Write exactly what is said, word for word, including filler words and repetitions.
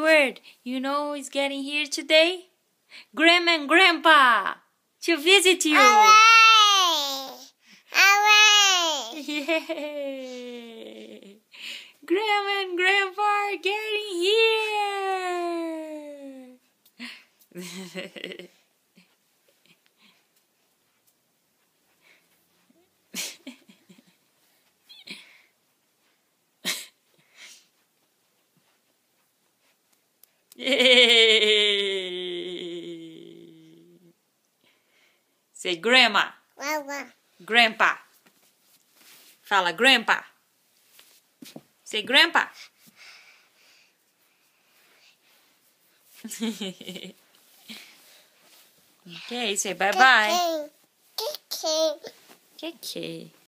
word. You know who's getting here today? Grandma and Grandpa to visit you. Hurray! Hurray! Yay! Grandma and Grandpa are getting here. Yay! Say Grandma. Grandma. Grandpa. Fala Grandpa. Say Grandpa. Okay, say bye-bye. Okay. Okay. Okay.